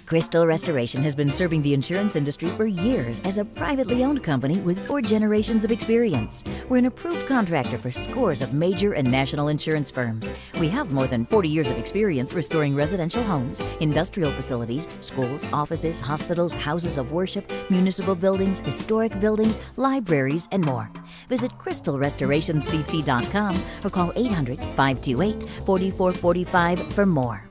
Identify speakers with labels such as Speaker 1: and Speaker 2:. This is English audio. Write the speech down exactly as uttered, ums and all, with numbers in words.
Speaker 1: Crystal Restoration has been serving the insurance industry for years as a privately owned company with four generations of experience. We're an approved contractor for scores of major and national insurance firms. We have more than forty years of experience restoring residential homes, industrial facilities, schools, offices, hospitals, houses of worship, municipal buildings, historic buildings, libraries, and more. Visit crystal restoration c t dot com or call eight hundred, five two eight, four four four five for more.